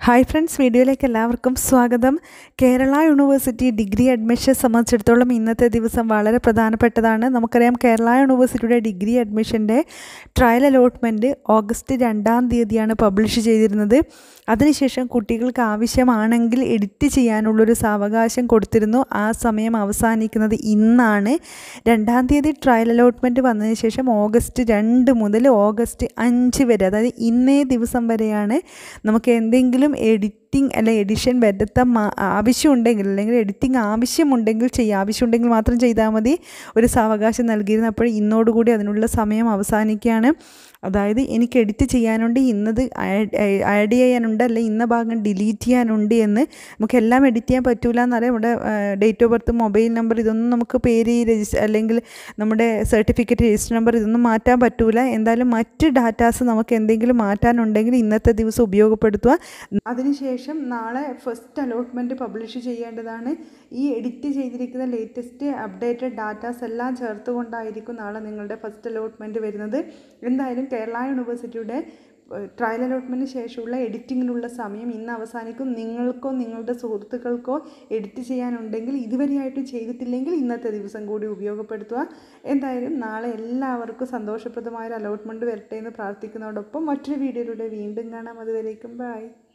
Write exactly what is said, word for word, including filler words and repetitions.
Hi friends, വീഡിയോയിലേക്ക് എല്ലാവർക്കും സ്വാഗതം. കേരള യൂണിവേഴ്സിറ്റി ഡിഗ്രി അഡ്മിഷൻ സംബന്ധിച്ചിടത്തോളം ഇന്നത്തെ ദിവസം വളരെ പ്രധാനപ്പെട്ടതാണ്. നമുക്കറിയാം, കേരള യൂണിവേഴ്സിറ്റിയുടെ ഡിഗ്രി അഡ്മിഷൻ്റെ ട്രയൽ അലോട്ട്മെൻറ്റ് ഓഗസ്റ്റ് രണ്ടാം തീയതിയാണ് പബ്ലിഷ് ചെയ്തിരുന്നത്. അതിനുശേഷം കുട്ടികൾക്ക് ആവശ്യമാണെങ്കിൽ എഡിറ്റ് ചെയ്യാനുള്ളൊരു സാവകാശം കൊടുത്തിരുന്നു. ആ സമയം അവസാനിക്കുന്നത് ഇന്നാണ്. രണ്ടാം തീയതി ട്രയൽ അലോട്ട്മെൻറ്റ് വന്നതിന് ശേഷം ഓഗസ്റ്റ് രണ്ട് മുതൽ ഓഗസ്റ്റ് അഞ്ച് വരെ, അതായത് ഇന്നേ ദിവസം വരെയാണ് നമുക്ക് എന്തെങ്കിലും എഡിറ്റിംഗ് അല്ലെ എഡിഷൻ വരുത്താൻ ആവശ്യമുണ്ടെങ്കിൽ, അല്ലെങ്കിൽ എഡിറ്റിംഗ് ആവശ്യമുണ്ടെങ്കിൽ ചെയ്യുക, ആവശ്യമുണ്ടെങ്കിൽ മാത്രം ചെയ്താൽ മതി. ഒരു സാവകാശം നൽകിയിരുന്നു. അപ്പോൾ ഇന്നോടുകൂടി അതിനുള്ള സമയം അവസാനിക്കുകയാണ്. അതായത് എനിക്ക് എഡിറ്റ് ചെയ്യാനുണ്ട്, ഇന്നത് ആഡ് ചെയ്യാനുണ്ട്, അല്ലെ ഇന്ന ഭാഗം ഡിലീറ്റ് ചെയ്യാനുണ്ട് എന്ന്. നമുക്കെല്ലാം എഡിറ്റ് ചെയ്യാൻ പറ്റൂല എന്നറിയാം. ഇവിടെ date of birth, mobile number, ഇതൊന്നും നമുക്ക് പേര് രജിസ്റ്റർ അല്ലെങ്കിൽ നമ്മുടെ സർട്ടിഫിക്കറ്റ് രജിസ്റ്റർ നമ്പർ ഇതൊന്നും മാറ്റാൻ പറ്റൂല. എന്തായാലും മറ്റ് ഡാറ്റാസ് നമുക്ക് എന്തെങ്കിലും മാറ്റാനുണ്ടെങ്കിൽ ഇന്നത്തെ ദിവസം ഉപയോഗപ്പെടുത്തുക. അതിനുശേഷം നാളെ ഫസ്റ്റ് അലോട്ട്മെൻറ്റ് പബ്ലിഷ് ചെയ്യേണ്ടതാണ്. ഈ എഡിറ്റ് ചെയ്തിരിക്കുന്ന ലേറ്റസ്റ്റ് അപ്ഡേറ്റഡ് ഡാറ്റാസ് എല്ലാം ചേർത്തുകൊണ്ടായിരിക്കും നാളെ നിങ്ങളുടെ ഫസ്റ്റ് അലോട്ട്മെൻറ്റ് വരുന്നത്. എന്തായാലും കേരള യൂണിവേഴ്സിറ്റിയുടെ ട്രയൽ അലോട്ട്മെൻറ്റിന് ശേഷമുള്ള എഡിറ്റിങ്ങിനുള്ള സമയം ഇന്ന് അവസാനിക്കും. നിങ്ങൾക്കോ നിങ്ങളുടെ സുഹൃത്തുക്കൾക്കോ എഡിറ്റ് ചെയ്യാനുണ്ടെങ്കിൽ, ഇതുവരെയായിട്ടും ചെയ്തിട്ടില്ലെങ്കിൽ ഇന്നത്തെ ദിവസം കൂടി ഉപയോഗപ്പെടുത്തുക. എന്തായാലും നാളെ എല്ലാവർക്കും സന്തോഷപ്രദമായ ഒരു അലോട്ട്മെൻറ്റ് വരട്ടെ എന്ന് പ്രാർത്ഥിക്കുന്നതോടൊപ്പം മറ്റൊരു വീഡിയോയിലൂടെ വീണ്ടും കാണാം. അതുവരേക്കും ബൈ.